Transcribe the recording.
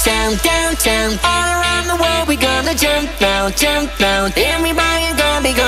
uptown, downtown, all around the world we gonna jump now, jump now. Everybody gonna be